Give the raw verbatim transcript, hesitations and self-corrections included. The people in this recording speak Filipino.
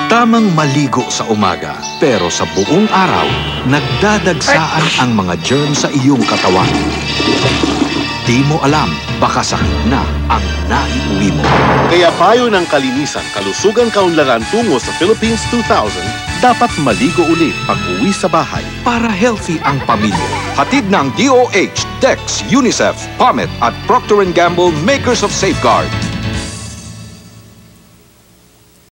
Tamang maligo sa umaga, pero sa buong araw, nagdadagsaan ang mga germs sa iyong katawan. Di mo alam, baka sakit na ang naiuwi mo. Kaya payo ng kalinisan, kalusugan kaunlaran tungo sa Philippines two thousand, dapat maligo ulit pag uwi sa bahay. Para healthy ang pamilya. Hatid ng D O H, D E X, UNICEF, PAMET at Procter and Gamble, makers of Safeguard.